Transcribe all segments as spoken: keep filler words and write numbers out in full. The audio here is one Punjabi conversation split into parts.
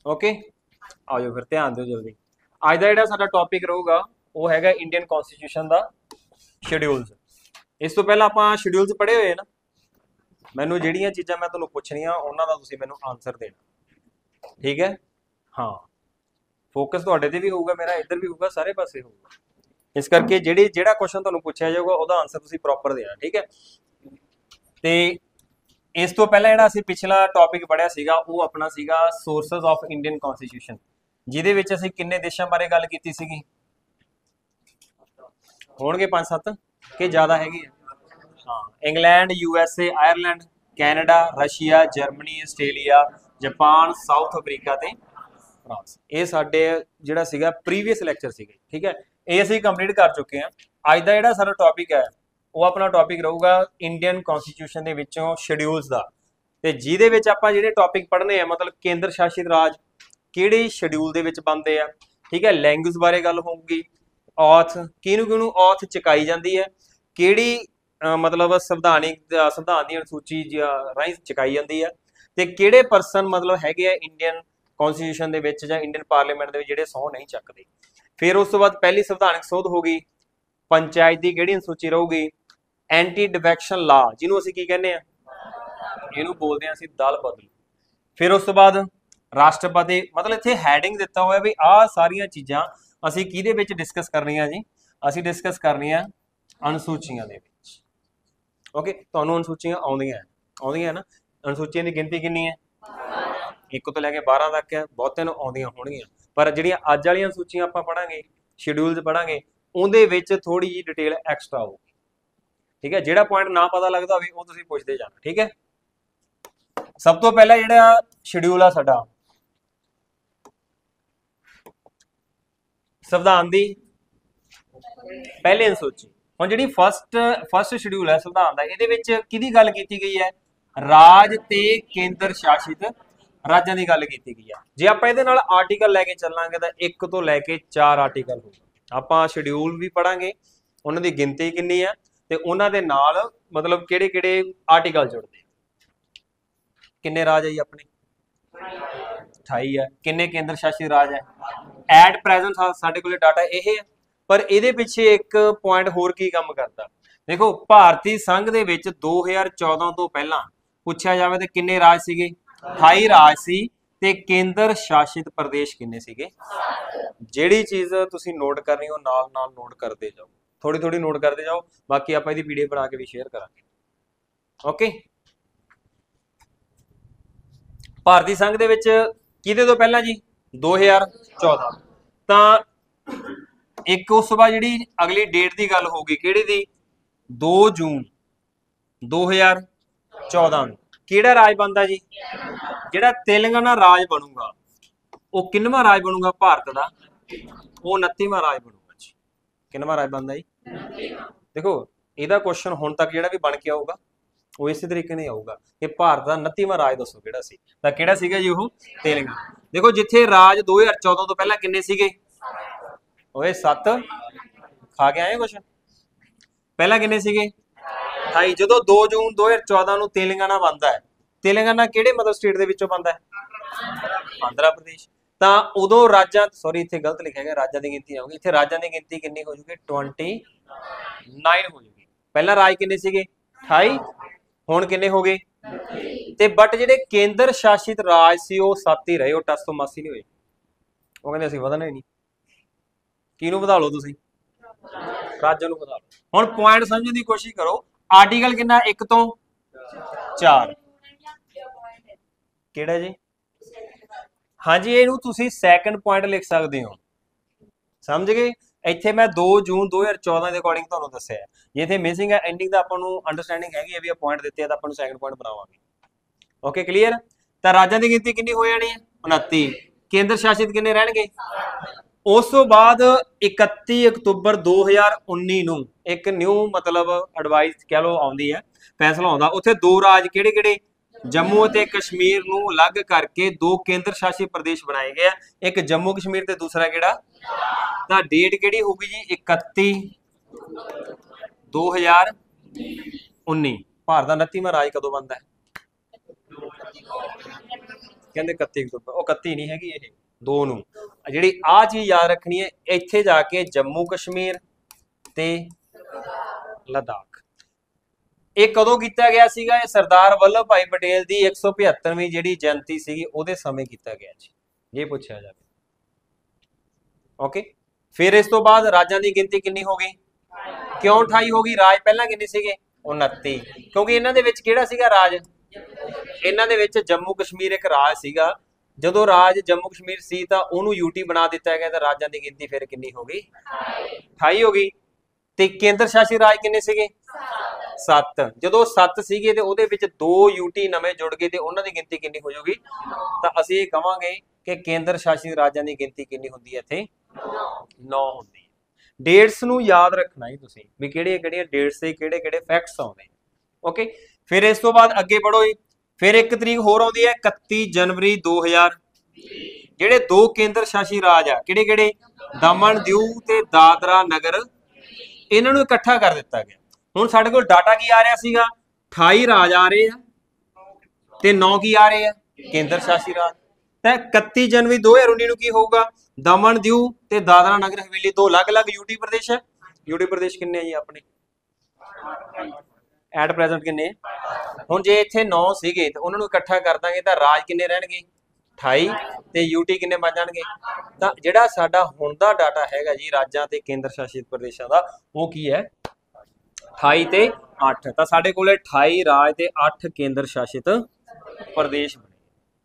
ओके आ जाओ फिर ध्यान दो जल्दी। अज का जो साडा टॉपिक रहूगा वो हैगा इंडियन कॉन्स्टिट्यूशन का शेड्यूल्स। इस तो पहला आप शेड्यूल्स पढ़े हुए ना, मैनू जिहड़ियां चीज़ां मैं तुहानूं पुछनियां उन्हां दा तुसीं मैनूं आंसर देना, ठीक है। हाँ फोकस तुहाडे ते भी होऊगा, मेरा इधर भी होऊगा, सारे पासे होऊगा। इस करके जिहड़ी जिहड़ा क्वेश्चन तुहानूं पुछया जाऊगा उहदा आंसर तुसीं प्रॉपर देना, ठीक है। ते इस तो पहला जिहड़ा असीं पिछला टॉपिक पढ़िया सीगा वो अपना सीगा सोर्सेस ऑफ इंडियन कॉन्स्टिट्यूशन, जिहदे विच असीं किन्ने देशां बारे गल कीती सीगी? होणगे पांच सत्त कि ज़्यादा हैगी? हाँ, England, USA, Ireland, Canada, Russia, Germany, Australia, Japan, South Africa ते फ्रांस। ये साडे जिहड़ा सीगा प्रीवियस लैक्चर सीगे, ठीक है। ये असीं कंप्लीट कर चुके हैं। अज दा जिहड़ा साडा टॉपिक है वो अपना टॉपिक रहूगा इंडियन कॉन्स्टिट्यूशन दे विचों शेड्यूल्स दा, ते जिहदे विच आपां जिहड़े टॉपिक पढ़ने हैं मतलब केंद्र शासित राज किहड़े शेड्यूल दे विच बनदे आ, ठीक है। लैंग्वेज बारे गल होਊਗੀ, औथ किहनूं किहनूं औथ चुकाई जाती है, किहड़ी मतलब संविधानिक संविधान की अनुसूची राही चुकाई जाती है, ते किहड़े परसन मतलब हैगे इंडियन कॉन्स्टिट्यूशन दे विच जां इंडियन पार्लीमेंट दे विच जिहड़े सौं नहीं चकदे। फिर उस तो बाद पहली संविधानिक सोध होगी, पंचायत की किहड़ी अनुसूची रहूगी, एंटी डिफेक्शन ला जिन्हों असीं की कहने आ, इहनूं बोलदे आ असीं दल बदलू। फिर उस तो बाद राष्ट्रपति, मतलब इत्थे हैडिंग दिता होया भी आ सारियां चीज़ां असीं किहदे विच डिस्कस करनियां जी, असीं डिस्कस करनियां अनुसूचियां दे विच। ओके, तुहानूं अनुसूचियां आउंदियां आउंदियां ना, अनुसूचियां की गिनती कितनी है? एक तो लैके बारह तक है, बहुते नूं आउंदियां होणगियां, पर जिहड़ियां अज वालियां अनुसूचियां आपां पढ़ांगे, शेड्यूल्स पढ़ांगे, उहदे विच थोड़ी जी डिटेल एक्सट्रा होगी, ठीक है। जिहड़ा पॉइंट ना पता लगदा होवे वो तुसीं पुछदे जाना, ठीक है। सब तो पहला जिहड़ा शेड्यूल आ साडा संविधान दी पहली अनुसूची। हुण जिहड़ी फस्ट फस्ट शेड्यूल है संविधान दा, इहदे विच किहदी गल कीती गई है? राज ते केंद्र शासित राज्यां दी गल कीती गई है। जे आपां इहदे नाल आर्टिकल लैके चलांगे तां एक तो लैके चार आर्टिकल होगा। आपां शेड्यूल भी पढ़ांगे, उन्हां दी गिनती कितनी है ते उन्हां दे नाल मतलब किहड़े किहड़े आर्टिकल जुड़दे। किन्ने राज है जी अपने? अठाई है। किन्ने केंद्र शासित राज है? एट प्रेजेंट साडे कोल डाटा यह है, पर इहदे पिछे एक पॉइंट होर की काम करता। देखो भारतीय संघ दे विच दो हज़ार चौदह तो पहला पुछया जावे ते किन्ने राज सीगे? अठाई राज सी ते केंद्र शासित प्रदेश किन्ने सीगे? जिहड़ी चीज़ तुसीं नोट करनी हो नाल नाल नोट करते जाओ, थोड़ी थोड़ी नोट करते जाओ, बाकी आपां इहदी पीडीएफ बना के भी शेयर करांगे। ओके, भारतीय संघ दे विच किहदे तो पहला जी? दो हज़ार चौदह। तां एक उस बाद जिहड़ी अगली डेट की गल होगी किहड़ी दी? दो जून दो हज़ार चौदह नूं किहड़ा राज बनदा जी? जिहड़ा तेलंगाना राज बनूगा वो किन्नवां राज बनूगा भारत का? वो उनतीवां राज बनूगा जी। किन्नवां राज बनदा जी? देखो इहदा क्वेश्चन हुण तक जिहड़ा भी बन के आऊगा वो इस तरीके नहीं आऊगा कि भारत का उनतीवां राज दसो किहड़ा सी, तां किहड़ा सीगा जी? वो तेलंगाना। देखो जिथे राज दो हज़ार चौदह तो पहला किन्ने सीगे? ओए सत्त खा के आए क्वेश्चन। पहला किन्ने सीगे? अठाई। जो दो जून दो हज़ार चौदह नूं तेलंगाना बनता है, तेलंगाना किहड़े मतलब स्टेट दे विचों बनता है? आंध्र प्रदेश। तां उदों राजां, सॉरी इत्थे गलत लिखिआ गया, राजां दी गिनती आऊगी, इत्थे राजां दी गिनती किन्नी हो जूगी? ट्वेंटी नाइन हो जूगी। पहला राज किन्ने सीगे? अठाई, हुण किन्ने हो गए? ते बट जिहड़े केंद्र शासित राज सी वो सत्त ही रहे, वो टस तो मस ही नहीं होए। वो कहंदे असीं वधना ही नहीं। किहनूं वधा लो तुसीं? राज्य नूं वधा लो। हुण पॉइंट समझण दी कोशिश करो, आर्टिकल कितना? एक तो चार। किहड़ा जी? हाँ जी, इहनूं तुसीं सैकंड पॉइंट लिख सकते हो, समझ गए। इत्थे मैं दो जून दो हज़ार चौदह के अकॉर्डिंग तुहानूं दस्सिआ है, जे इत्थे मिसिंग है एंडिंग दा आपां नूं अंडरस्टैंडिंग हैगी है भी पॉइंट दित्ते आ तां आपां नूं सैकंड पॉइंट बनावांगे। Okay clear? तां राज्यां दी गिनती कितनी हो जानी है? उनती। केंद्र शासित किन्ने रहणगे? उस तो बाद इकत्ती अक्तूबर दो हज़ार उन्नी नूं एक न्यू मतलब एडवाइस कह लो आउंदी है, फैसला आउंदा, उत्थे दो राज किहड़े किहड़े? जम्मू ते कश्मीर नूं अलग करके दो केंद्र शासित प्रदेश बनाए गए, एक जम्मू कश्मीर ते दूसरा किहड़ा? तां डेट किहड़ी होगी जी? इकत्ती दो हज़ार उन्नी। भारत का उनतीवां राज कदों बनता है? ਕਹਿੰਦੇ ਇਕੱਤੀ ਅਕਤੂਬਰ, ਉਹ इकतीस नहीं हैगी, ये दो नूं ਜਿਹੜੀ ਆ ਚੀਜ਼ ਯਾਦ ਰੱਖਣੀ ਹੈ, ਇੱਥੇ ਜਾ ਕੇ ਜੰਮੂ ਕਸ਼ਮੀਰ ਤੇ लद्दाख ਇਹ ਕਦੋਂ ਕੀਤਾ ਗਿਆ ਸੀਗਾ? ਇਹ ਸਰਦਾਰ ਵੱਲਭ ਭਾਈ ਪਟੇਲ ਦੀ एक सौ पचहत्तरवीं ਜਿਹੜੀ ਜयंती ਸੀਗੀ ਉਹਦੇ ਸਮੇਂ ਕੀਤਾ ਗਿਆ ਜੀ, ਇਹ ਪੁੱਛਿਆ ਜਾਵੇ। ਓਕੇ, ਫਿਰ ਇਸ ਤੋਂ ਬਾਅਦ ਰਾਜਾਂ ਦੀ ਗਿਣਤੀ ਕਿੰਨੀ ਹੋ ਗਈ? ਕਿਉਂ अट्ठाई ਹੋ ਗਈ? ਰਾਜ ਪਹਿਲਾਂ ਕਿੰਨੇ ਸੀਗੇ? उनतीस, ਕਿਉਂਕਿ ਇਹਨਾਂ ਦੇ ਵਿੱਚ ਕਿਹੜਾ ਸੀਗਾ ਰਾਜ? ਇਹਨਾਂ ਦੇ ਵਿੱਚ ਜੰਮੂ ਕਸ਼ਮੀਰ ਇੱਕ ਰਾਜ ਸੀਗਾ। ਜਦੋਂ ਰਾਜ ਜੰਮੂ ਕਸ਼ਮੀਰ ਸੀ ਤਾਂ ਉਹਨੂੰ ਯੂਟੀ ਬਣਾ ਦਿੱਤਾ ਗਿਆ, ਤਾਂ ਰਾਜਾਂ ਦੀ ਗਿਣਤੀ ਫਿਰ ਕਿੰਨੀ ਹੋ ਗਈ? अट्ठाई ਹੋ ਗਈ। ਤੇ ਕੇਂਦਰ ਸ਼ਾਸਿਤ ਰਾਜ ਕਿੰਨੇ ਸੀਗੇ? ਸੱਤ। ਜਦੋਂ ਸੱਤ ਸੀਗੇ ਤੇ ਉਹਦੇ ਵਿੱਚ ਦੋ ਯੂਟੀ ਨਵੇਂ ਜੁੜ ਗਏ ਤੇ ਉਹਨਾਂ ਦੀ ਗਿਣਤੀ ਕਿੰਨੀ ਹੋ ਜਾਊਗੀ? ਤਾਂ ਅਸੀਂ ਇਹ ਕਵਾਂਗੇ ਕਿ ਕੇਂਦਰ ਸ਼ਾਸਿਤ ਰਾਜਾਂ ਦੀ ਗਿਣਤੀ ਕਿੰਨੀ ਹੁੰਦੀ ਹੈ ਇੱਥੇ? ਨੌ ਹੁੰਦੀ ਹੈ। ਡੇਟਸ ਨੂੰ ਯਾਦ ਰੱਖਣਾ ਹੀ ਤੁਸੀਂ ਵੀ ਕਿਹੜੀਆਂ ਕਿਹੜੀਆਂ ਡੇਟਸ ਤੇ ਕਿਹੜੇ ਕਿਹੜੇ ਫੈਕਟਸ ਆਉਂਦੇ। ਓਕੇ, ਫਿਰ ਇਸ ਤੋਂ ਬਾਅਦ ਅੱਗੇ ਪੜੋ ਜੀ। ਫਿਰ ਇੱਕ ਤਰੀਕ ਹੋਰ ਆਉਂਦੀ ਹੈ इकतीस जनवरी दो हज़ार। ਜਿਹੜੇ ਦੋ ਕੇਂਦਰ ਸ਼ਾਸਿਤ ਰਾਜ ਆ, ਕਿਹੜੇ ਕਿਹੜੇ? ਦਮਨ ਦਿਊ ਤੇ ਦਾਦਰਾ ਨਗਰ, ਇਹਨਾਂ ਨੂੰ ਇਕੱਠਾ ਕਰ ਦਿੱਤਾ ਗਿਆ। ਹੁਣ ਸਾਡੇ ਕੋਲ ਡਾਟਾ ਕੀ ਆ ਰਿਹਾ ਸੀਗਾ? अट्ठाई ਰਾਜ ਆ ਰਹੇ ਆ ਤੇ ਨੌ ਕੀ ਆ ਰਹੇ ਆ? ਕੇਂਦਰ ਸ਼ਾਸਿਤ ਰਾਜ। ਤਾਂ इकतीस जनवरी दो हज़ार उन्नीस ਨੂੰ ਕੀ ਹੋਊਗਾ? ਦਮਨ ਦਿਊ ਤੇ ਦਾਦਰਾ ਨਗਰ ਹਵੇਲੀ ਦੋ ਅਲੱਗ-ਅਲੱਗ ਯੂਟੀ ਪ੍ਰਦੇਸ਼ ਹੈ। ਯੂਟੀ ਪ੍ਰਦੇਸ਼ ਕਿੰਨੇ ਆ ਜੀ ਆਪਣੇ ਐਟ ਪ੍ਰੈਜ਼ੈਂਟ ਕਿੰਨੇ? ਹੁਣ ਜੇ ਇੱਥੇ नौ ਸੀਗੇ ਤਾਂ ਉਹਨਾਂ ਨੂੰ ਇਕੱਠਾ ਕਰ ਦਾਂਗੇ ਤਾਂ ਰਾਜ ਕਿੰਨੇ ਰਹਿਣਗੇ? अट्ठाई ਤੇ ਯੂਟੀ ਕਿੰਨੇ ਬਣ ਜਾਣਗੇ? ਤਾਂ ਜਿਹੜਾ ਸਾਡਾ ਹੁਣ ਦਾ ਡਾਟਾ ਹੈਗਾ ਜੀ ਰਾਜਾਂ ਤੇ ਕੇਂਦਰ ਸ਼ਾਸਿਤ ਪ੍ਰਦੇਸ਼ਾਂ ਦਾ, ਉਹ ਕੀ ਹੈ? अट्ठाई ਤੇ ਅੱਠ। ਤਾਂ ਸਾਡੇ ਕੋਲੇ अट्ठाई ਰਾਜ ਤੇ ਅੱਠ ਕੇਂਦਰ ਸ਼ਾਸਿਤ ਪ੍ਰਦੇਸ਼ ਬਣੇ।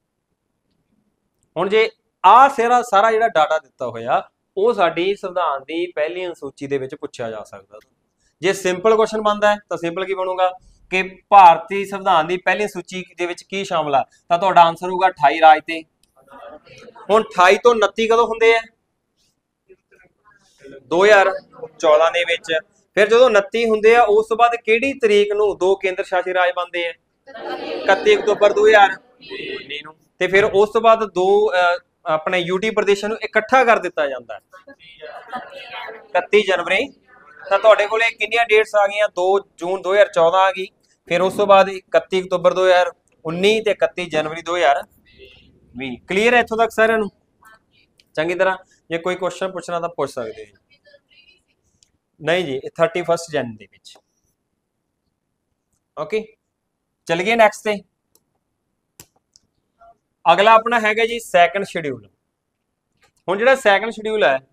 ਹੁਣ ਜੇ ਆਹ ਸਾਰਾ ਸਾਰਾ ਜਿਹੜਾ ਡਾਟਾ ਦਿੱਤਾ ਹੋਇਆ ਉਹ ਸਾਡੀ ਸੰਵਿਧਾਨ ਦੀ ਪਹਿਲੀ ਅਨੁਸੂਚੀ ਦੇ ਵਿੱਚ ਪੁੱਛਿਆ ਜਾ ਸਕਦਾ। ਜੇ ਸਿੰਪਲ ਕੁਐਸਚਨ ਬਣਦਾ ਹੈ ਤਾਂ ਸਿੰਪਲ ਕੀ ਬਣੂਗਾ ਕਿ ਭਾਰਤੀ ਸੰਵਿਧਾਨ ਦੀ ਪਹਿਲੀ ਅਨੁਸੂਚੀ ਦੇ ਵਿੱਚ ਕੀ ਸ਼ਾਮਲ ਆ? ਤਾਂ ਤੁਹਾਡਾ ਆਨਸਰ ਹੋਊਗਾ अट्ठाई ਰਾਜ ਤੇ। ਹੁਣ अट्ठाई ਤੋਂ उनतीस ਕਦੋਂ ਹੁੰਦੇ ਆ? दो हज़ार चौदह ਦੇ ਵਿੱਚ। ਫਿਰ ਜਦੋਂ उनतीस ਹੁੰਦੇ ਆ ਉਸ ਤੋਂ ਬਾਅਦ ਕਿਹੜੀ ਤਰੀਕ ਨੂੰ ਦੋ ਕੇਂਦਰ ਸ਼ਾਸਿਤ ਰਾਜ ਬਣਦੇ ਆ? इकतीस ਅਕਤੂਬਰ दो हज़ार उन्नीस ਨੂੰ। ਤੇ ਫਿਰ ਉਸ ਤੋਂ ਬਾਅਦ ਦੋ ਆਪਣੇ ਯੂਟੀ ਪ੍ਰਦੇਸ਼ਾਂ ਨੂੰ ਇਕੱਠਾ ਕਰ ਦਿੱਤਾ ਜਾਂਦਾ ਹੈ इकतीस जनवरी। ਤਾਂ ਤੁਹਾਡੇ ਕੋਲੇ ਕਿੰਨੀਆਂ ਡੇਟਸ ਆ ਗਈਆਂ? दो जून दो हज़ार चौदह ਆ ਗਈ। ਫਿਰ ਉਸ ਤੋਂ ਬਾਅਦ इकतीस ਅਕਤੂਬਰ दो हज़ार उन्नीस ਤੇ इकतीस जनवरी दो हज़ार बीस। ਕਲੀਅਰ ਹੈ ਇੱਥੋਂ ਤੱਕ ਸਾਰਿਆਂ ਨੂੰ ਚੰਗੀ ਤਰ੍ਹਾਂ? ਜੇ ਕੋਈ ਕੁਐਸਚਨ ਪੁੱਛਣਾ ਤਾਂ ਪੁੱਛ ਸਕਦੇ ਹੋ। ਨਹੀਂ ਜੀ, इकतीस ਜਨ ਦੇ ਵਿੱਚ। ਓਕੇ, ਚਲ ਗਏ ਨੈਕਸਟ ਤੇ। ਅਗਲਾ ਆਪਣਾ ਹੈਗਾ ਜੀ ਸੈਕੰਡ ਸ਼ਡਿਊਲ। ਹੁਣ ਜਿਹੜਾ ਸੈਕੰਡ ਸ਼ਡਿਊਲ ਹੈ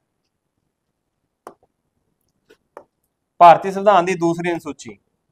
ਭਾਰਤੀ ਸੰਵਿਧਾਨ ਦੀ ਦੂਸਰੀ ਅਨੁਸੂਚੀ,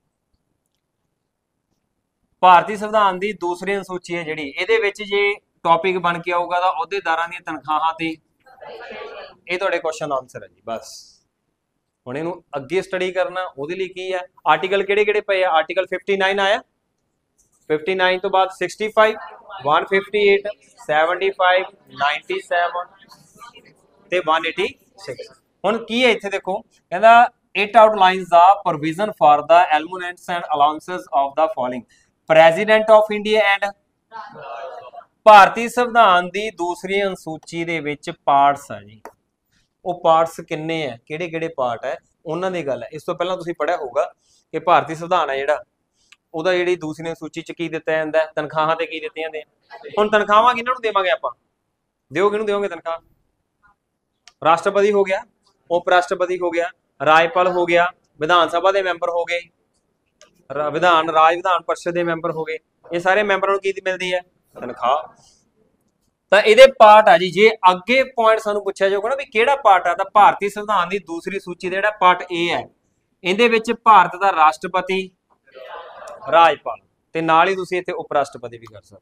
ਭਾਰਤੀ ਸੰਵਿਧਾਨ ਦੀ ਦੂਸਰੀ ਅਨੁਸੂਚੀ ਹੈ ਜਿਹੜੀ, ਇਹਦੇ ਵਿੱਚ ਜੇ ਟੌਪਿਕ ਬਣ ਕੇ ਆਊਗਾ ਤਾਂ ਅਹੁਦੇਦਾਰਾਂ ਦੀਆਂ ਤਨਖਾਹਾਂ ਤੇ ਇਹ ਤੁਹਾਡੇ ਕੁਐਸਚਨ ਆਨਸਰ ਹੈ ਜੀ। ਬਸ ਹੁਣ ਇਹਨੂੰ ਅੱਗੇ ਸਟੱਡੀ ਕਰਨਾ, ਉਹਦੇ ਲਈ ਕੀ ਹੈ? ਆਰਟੀਕਲ ਕਿਹੜੇ ਕਿਹੜੇ ਪਏ ਆ? ਆਰਟੀਕਲ उनसठ ਆਇਆ, उनसठ ਤੋਂ ਬਾਅਦ पैंसठ, एक सौ अट्ठावन, पचहत्तर, सत्तानवे ਤੇ एक सौ छियासी। ਹੁਣ ਕੀ ਹੈ ਇੱਥੇ ਦੇਖੋ, ਕਹਿੰਦਾ it outlines the provision for the emoluments and allowances of the following president of India and ਭਾਰਤੀ ਸੰਵਿਧਾਨ ਦੀ ਦੂਸਰੀ ਅਨੁਸੂਚੀ ਦੇ ਵਿੱਚ ਪਾਰਟਸ ਆ ਜੀ। ਉਹ ਪਾਰਟਸ ਕਿੰਨੇ ਆ, ਕਿਹੜੇ ਕਿਹੜੇ ਪਾਰਟ ਹੈ, ਉਹਨਾਂ ਦੀ ਗੱਲ ਹੈ। ਇਸ ਤੋਂ ਪਹਿਲਾਂ ਤੁਸੀਂ ਪੜ੍ਹਿਆ ਹੋਊਗਾ ਕਿ ਭਾਰਤੀ ਸੰਵਿਧਾਨ ਹੈ ਜਿਹੜਾ, ਉਹਦਾ ਜਿਹੜੀ ਦੂਸਰੀ ਅਨੁਸੂਚੀ ਚ ਕੀ ਦਿੱਤਾ ਜਾਂਦਾ? ਤਨਖਾਹਾਂ ਤੇ ਕੀ ਦਿੱਤੀਆਂ ਜਾਂਦੀਆਂ। ਹੁਣ ਤਨਖਾਹਾਂ ਕਿਹਨਾਂ ਨੂੰ ਦੇਵਾਂਗੇ ਆਪਾਂ? ਦਿਓ ਕਿਹਨੂੰ ਦਿਓਗੇ ਤਨਖਾਹ? ਰਾਸ਼ਟਰਪਤੀ ਹੋ ਗਿਆ, ਉਪ ਰਾਸ਼ਟਰਪਤੀ ਹੋ ਗਿਆ, ਰਾਜਪਾਲ ਹੋ ਗਿਆ, ਵਿਧਾਨ ਸਭਾ ਦੇ ਮੈਂਬਰ ਹੋ ਗਏ, ਵਿਧਾਨ ਰਾਜ ਵਿਧਾਨ ਪਰਿਸ਼ਦ ਦੇ ਮੈਂਬਰ ਹੋ ਗਏ। ਇਹ ਸਾਰੇ ਮੈਂਬਰਾਂ ਨੂੰ ਕੀ ਮਿਲਦੀ ਹੈ? ਤਨਖਾਹ। ਤਾਂ ਇਹਦੇ ਪਾਰਟ ਆ ਜੀ। ਜੇ ਅੱਗੇ ਪੁਆਇੰਟ ਸਾਨੂੰ ਪੁੱਛਿਆ ਜਾਊਗਾ ਨਾ ਵੀ ਕਿਹੜਾ ਪਾਰਟ ਆ, ਤਾਂ ਭਾਰਤੀ ਸੰਵਿਧਾਨ ਦੀ ਦੂਸਰੀ ਸੂਚੀ ਦਾ ਜਿਹੜਾ ਪਾਰਟ ਏ ਹੈ, ਇਹਦੇ ਵਿੱਚ ਭਾਰਤ ਦਾ ਰਾਸ਼ਟਰਪਤੀ, ਰਾਜਪਾਲ ਤੇ ਨਾਲ ਹੀ ਤੁਸੀਂ ਇੱਥੇ ਉਪ ਰਾਸ਼ਟਰਪਤੀ ਵੀ ਕਰ ਸਕਦੇ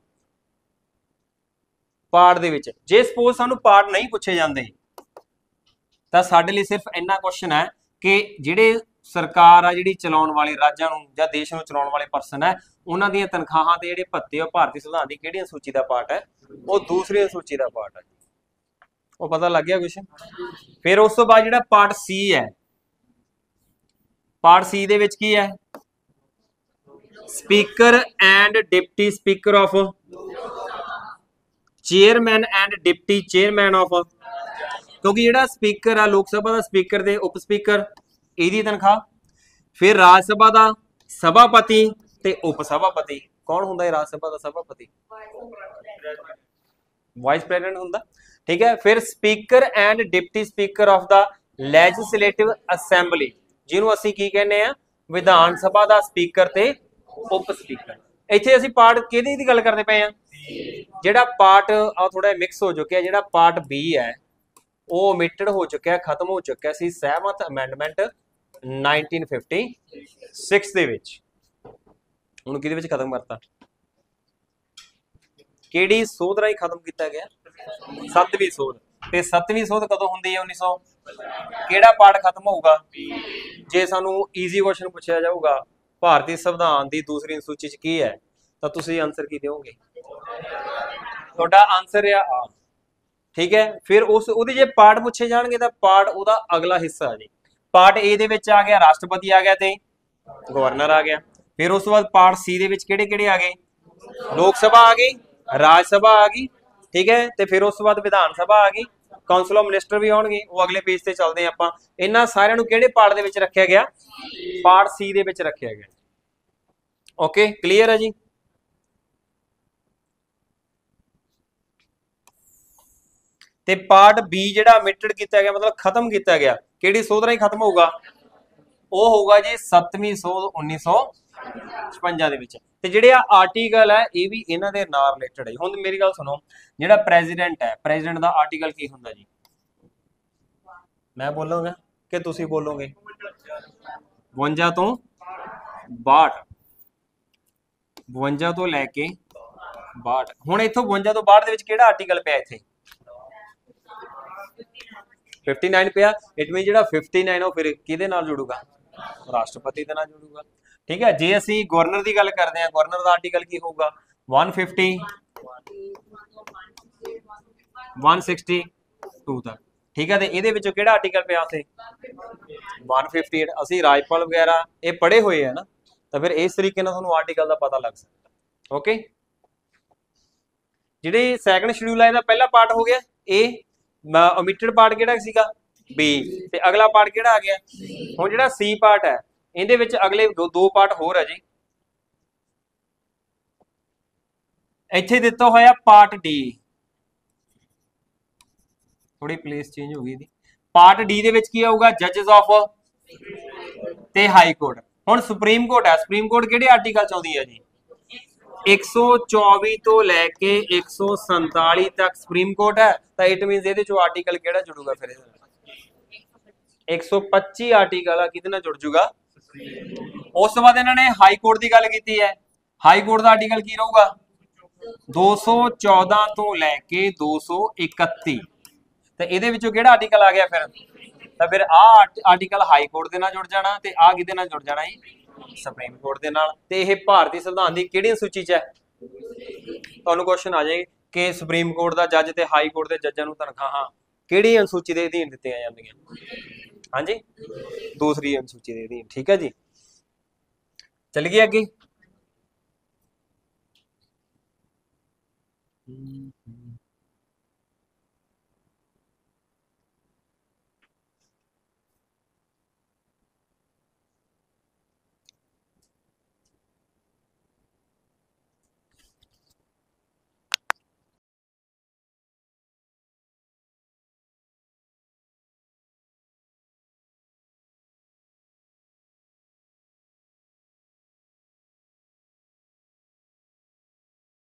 ਪਾਰਟ ਦੇ ਵਿੱਚ। ਜੇ ਸਪੋਜ਼ ਸਾਨੂੰ ਪਾਰਟ ਨਹੀਂ ਪੁੱਛੇ ਜਾਂਦੇ ਤਾਂ ਸਾਡੇ ਲਈ ਸਿਰਫ ਇੰਨਾ ਕੁਐਸਚਨ ਹੈ ਕਿ ਜਿਹੜੇ ਸਰਕਾਰ ਆ ਜਿਹੜੀ ਚਲਾਉਣ ਵਾਲੇ ਰਾਜਾਂ ਨੂੰ ਜਾਂ ਦੇਸ਼ ਨੂੰ ਚਲਾਉਣ ਵਾਲੇ ਪਰਸਨ ਹੈ, ਉਹਨਾਂ ਦੀਆਂ ਤਨਖਾਹਾਂ ਤੇ ਜਿਹੜੇ ਭੱਤੇ ਆ ਭਾਰਤੀ ਸੰਵਿਧਾਨ ਦੀ ਕਿਹੜੀ ਅਨੁਸੂਚੀ ਦਾ ਪਾਰਟ ਹੈ? ਉਹ ਦੂਸਰੀ ਅਨੁਸੂਚੀ ਦਾ ਪਾਰਟ ਹੈ। ਉਹ ਪਤਾ ਲੱਗ ਗਿਆ ਕੁਐਸਚਨ? ਫਿਰ ਉਸ ਤੋਂ ਬਾਅਦ ਜਿਹੜਾ ਪਾਰਟ ਸੀ ਹੈ, ਪਾਰਟ ਸੀ ਦੇ ਵਿੱਚ ਕੀ ਹੈ? Speaker and deputy speaker of, chairman and deputy chairman of, क्योंकि ਜਿਹੜਾ स्पीकर आ लोक सभा ਦਾ स्पीकर ਤੇ उप स्पीकर ਇਹਦੀ ਤਨਖਾਹ। ਫਿਰ ਰਾਜ ਸਭਾ ਦਾ ਸਭਾਪਤੀ ਤੇ ਉਪ ਸਭਾਪਤੀ। ਕੌਣ ਹੁੰਦਾ ਹੈ ਰਾਜ ਸਭਾ ਦਾ ਸਭਾਪਤੀ? ਵਾਈਸ ਪ੍ਰੈਜ਼ੀਡੈਂਟ ਹੁੰਦਾ, ਠੀਕ ਹੈ। ਫਿਰ speaker and deputy speaker of ਦਾ ਲੈਜਿਸਲੇਟਿਵ ਅਸੈਂਬਲੀ, ਜਿਹਨੂੰ ਅਸੀਂ ਕੀ ਕਹਿੰਦੇ ਆ, ਵਿਧਾਨ ਸਭਾ ਦਾ ਸਪੀਕਰ ਤੇ ਉਪ ਸਪੀਕਰ। ਇੱਥੇ ਅਸੀਂ ਪਾਰਟ ਕਿਹਦੀ ਦੀ ਗੱਲ ਕਰਦੇ ਪਏ ਆ, ਜਿਹੜਾ ਪਾਰਟ ਆ ਥੋੜਾ ਮਿਕਸ ਹੋ ਚੁੱਕਿਆ, ਜਿਹੜਾ ਪਾਰਟ ਬੀ ਹੈ ਉਹ ਓਮਿਟਡ ਹੋ ਚੁੱਕਿਆ, ਖਤਮ ਹੋ ਚੁੱਕਿਆ ਸੀ ਸਹਿਮਤ ਅਮੈਂਡਮੈਂਟ ਨਾਈਨਟੀਨ ਫਿਫਟੀ ਸਿਕਸ ਦੇ ਵਿੱਚ। ਹੁਣ ਕਿਹਦੇ ਵਿੱਚ ਖਤਮ ਕਰਤਾ, ਕਿਹੜੀ ਸੋਧ ਰਾਹੀਂ ਖਤਮ ਕੀਤਾ ਗਿਆ, ਸੱਤਵੀਂ ਸੋਧ। ਤੇ ਸੱਤਵੀਂ ਸੋਧ ਕਦੋਂ ਹੁੰਦੀ ਹੈ, ਉੱਨੀ ਸੌ। ਕਿਹੜਾ ਪਾਰਟ ਖਤਮ ਹੋਊਗਾ, ਜੇ ਸਾਨੂੰ ਈਜ਼ੀ ਕੁਐਸਚਨ ਪੁੱਛਿਆ ਜਾਊਗਾ ਭਾਰਤੀ ਸੰਵਿਧਾਨ ਦੀ ਦੂਸਰੀ ਅਨੁਸੂਚੀ ਚ ਕੀ ਹੈ, ਤਾਂ ਤੁਸੀਂ ਆਨਸਰ ਕੀ ਦਿਓਗੇ, ਤੁਹਾਡਾ ਆਨਸਰ ਆ ਆ, ਠੀਕ ਹੈ। ਫਿਰ ਉਸ ਉਹਦੇ ਜੇ ਪਾਰਟ ਪੁੱਛੇ ਜਾਣਗੇ ਤਾਂ ਪਾਰਟ ਉਹਦਾ ਅਗਲਾ ਹਿੱਸਾ ਜੀ। ਪਾਰਟ ਏ ਦੇ ਵਿੱਚ ਆ ਗਿਆ ਰਾਸ਼ਟਰਪਤੀ ਆ ਗਿਆ ਤੇ ਗਵਰਨਰ ਆ ਗਿਆ। ਫਿਰ ਉਸ ਤੋਂ ਬਾਅਦ ਪਾਰਟ ਸੀ ਦੇ ਵਿੱਚ ਕਿਹੜੇ ਕਿਹੜੇ ਆ ਗਏ, ਲੋਕ ਸਭਾ ਆ ਗਈ, ਰਾਜ ਸਭਾ ਆ ਗਈ, ਠੀਕ ਹੈ। ਤੇ ਫਿਰ ਉਸ ਤੋਂ ਬਾਅਦ ਵਿਧਾਨ ਸਭਾ ਆ ਗਈ, ਕਾਉਂਸਲ ਆਫ ਮਿਨਿਸਟਰ ਵੀ ਆਉਣਗੇ, ਉਹ ਅਗਲੇ ਪੇਜ ਤੇ ਚੱਲਦੇ ਆਪਾਂ। ਇਹਨਾਂ ਸਾਰਿਆਂ ਨੂੰ ਕਿਹੜੇ ਪਾਰਟ ਦੇ ਵਿੱਚ ਰੱਖਿਆ ਗਿਆ, ਪਾਰਟ ਸੀ ਦੇ ਵਿੱਚ ਰੱਖਿਆ ਗਿਆ। ਓਕੇ, ਕਲੀਅਰ ਹੈ ਜੀ। ਤੇ ਪਾਰਟ ਬੀ ਜਿਹੜਾ ਓਮਿਟਡ ਕੀਤਾ ਗਿਆ, ਮਤਲਬ ਖਤਮ ਕੀਤਾ ਗਿਆ, ਕਿਹੜੀ ਸੋਧ ਰਾਹੀਂ ਖਤਮ ਹੋਊਗਾ, ਉਹ ਹੋਊਗਾ ਜੀ ਸੱਤਵੀਂ ਸੋਧ ਉੱਨੀ ਸੌ ਛਪੰਜਾ ਦੇ ਵਿੱਚ। ਤੇ ਜਿਹੜੇ ਆ ਆਰਟੀਕਲ ਹੈ ਇਹ ਵੀ ਇਹਨਾਂ ਦੇ ਨਾਲ ਰਿਲੇਟਡ ਹੈ। ਹੁਣ ਮੇਰੀ ਗੱਲ ਸੁਣੋ, ਜਿਹੜਾ ਪ੍ਰੈਜ਼ੀਡੈਂਟ ਹੈ, ਪ੍ਰੈਜ਼ੀਡੈਂਟ ਦਾ ਆਰਟੀਕਲ ਕੀ ਹੁੰਦਾ ਜੀ, ਮੈਂ ਬੋਲਾਂਗਾ ਕਿ ਤੁਸੀਂ ਬੋਲੋਗੇ, ਬਵੰਜਾ ਤੋਂ ਬਾਹਠ, ਬਵੰਜਾ ਤੋਂ ਲੈ ਕੇ ਬਾਹਠ। ਹੁਣ ਇੱਥੋਂ ਬਵੰਜਾ ਤੋਂ ਬਾਹਠ ਦੇ ਵਿੱਚ ਕਿਹੜਾ ਆਰਟੀਕਲ ਪਿਆ, ਇੱਥੇ ਫਿਫਟੀ ਨਾਈਨ ਪਿਆ। ਇਟ ਮੀਨ ਜਿਹੜਾ ਫਿਫਟੀ ਨਾਈਨ ਉਹ ਫਿਰ ਕਿਹਦੇ ਨਾਲ ਜੁੜੂਗਾ, ਰਾਸ਼ਟਰਪਤੀ ਦੇ ਨਾਲ ਜੁੜੂਗਾ, ਠੀਕ ਹੈ। ਜੇ ਅਸੀਂ ਗਵਰਨਰ ਦੀ ਗੱਲ ਕਰਦੇ ਹਾਂ, ਗਵਰਨਰ ਦਾ ਆਰਟੀਕਲ ਕੀ ਹੋਊਗਾ, one fifty one sixty-two ਤੱਕ, ਠੀਕ ਹੈ। ਤੇ ਇਹਦੇ ਵਿੱਚੋਂ ਕਿਹੜਾ ਆਰਟੀਕਲ ਪਿਆ ਉੱਥੇ, one fifty-eight। ਅਸੀਂ ਰਾਜਪਾਲ ਵਗੈਰਾ ਇਹ ਪੜ੍ਹੇ ਹੋਏ ਆ ਨਾ, ਤਾਂ ਫਿਰ ਇਸ ਤਰੀਕੇ ਨਾਲ ਤੁਹਾਨੂੰ ਆਰਟੀਕਲ ਦਾ ਪਤਾ ਲੱਗ ਸਕਦਾ। ਓਕੇ, ਜਿਹੜੇ ਸੈਕੰਡ ਸ਼ਡਿਊਲ ਹੈ ਇਹਦਾ ਪਹਿਲਾ ਪਾਰਟ ਹੋ ਗਿਆ ਏ, ਓਮਿਟਡ ਪਾਰਟ ਕਿਹੜਾ ਸੀਗਾ, ਬੀ, ਤੇ ਅਗਲਾ ਪਾਰਟ ਕਿਹੜਾ ਆ ਗਿਆ। ਹੁਣ ਜਿਹੜਾ ਸੀ ਪਾਰਟ ਹੈ ਇਹਦੇ ਵਿੱਚ ਅਗਲੇ ਦੋ ਪਾਰਟ ਹੋਰ ਹੈ ਜੀ। ਇੱਥੇ ਦਿੱਤਾ ਹੋਇਆ ਪਾਰਟ ਡੀ, ਥੋੜੀ ਪਲੇਸ ਚੇਂਜ ਹੋ ਗਈ ਇਹਦੀ। ਪਾਰਟ ਡੀ ਦੇ ਵਿੱਚ ਕੀ ਆਊਗਾ, ਜੱਜਸ ਆਫ ਤੇ ਹਾਈ ਕੋਰਟ। ਹੁਣ ਸੁਪਰੀਮ ਕੋਰਟ ਹੈ, ਸੁਪਰੀਮ ਕੋਰਟ ਕਿਹੜੇ ਆਰਟੀਕਲ ਚ ਆਉਂਦੀ ਹੈ ਜੀ, ਇੱਕ ਸੌ ਚੌਵੀ ਤੋਂ ਲੈ ਕੇ ਇੱਕ ਸੌ ਸੰਤਾਲੀ ਤੱਕ ਸੁਪਰੀਮ ਕੋਰਟ ਹੈ। ਤਾਂ ਇਟ ਮੀਨਸ ਇਹਦੇ ਚੋਂ ਆਰਟੀਕਲ ਕਿਹੜਾ ਜੁੜੂਗਾ, ਫਿਰ ਇੱਕ ਸੌ ਪੱਚੀ ਆਰਟੀਕਲ ਆ ਕਿਹਦੇ ਨਾਲ ਜੁੜ ਜੂਗਾ। ਉਸ ਤੋਂ ਬਾਅਦ ਇਹਨਾਂ ਨੇ ਹਾਈ ਕੋਰਟ ਦੀ ਗੱਲ ਕੀਤੀ ਹੈ, ਹਾਈ ਕੋਰਟ ਦਾ ਆਰਟੀਕਲ ਕੀ ਰਹੂਗਾ, ਦੋ ਸੌ ਚੌਦਾਂ ਤੋਂ ਲੈ ਕੇ ਦੋ ਸੌ ਇਕੱਤੀ। ਤੇ ਇਹਦੇ ਵਿੱਚੋਂ ਕਿਹੜਾ ਆਰਟੀਕਲ ਆ ਗਿਆ ਫਿਰ, ਤਾਂ ਫਿਰ ਆਹ ਆਰਟੀਕਲ ਹਾਈ ਕੋਰਟ ਦੇ ਨਾਲ ਜੁੜ ਜਾਣਾ, ਤੇ ਆਹ ਕਿਹਦੇ ਨਾਲ ਜੁੜ ਜਾਣਾ ਜੀ, ਸੁਪਰੀਮ ਕੋਰਟ ਦੇ ਨਾਲ। ਤੇ ਇਹ ਭਾਰਤੀ ਸੰਵਿਧਾਨ ਦੀ ਕਿਹੜੀ ਸੂਚੀ ਚ ਹੈ, ਤੁਹਾਨੂੰ ਕੁਐਸਚਨ ਆ ਜਾਏ ਕਿ ਸੁਪਰੀਮ ਕੋਰਟ ਦਾ ਜੱਜ ਤੇ ਹਾਈ ਕੋਰਟ ਦੇ ਜੱਜਾਂ ਨੂੰ ਤਨਖਾਹਾਂ ਕਿਹੜੀ ਅਨੁਸੂਚੀ ਦੇ ਅਧੀਨ ਦਿੱਤੀਆਂ ਜਾਂਦੀਆਂ, ਹਾਂਜੀ, ਦੂਸਰੀ ਅਨੁਸੂਚੀ ਦੇ ਅਧੀਨ, ਠੀਕ ਹੈ ਜੀ। ਚੱਲੀਏ ਅੱਗੇ।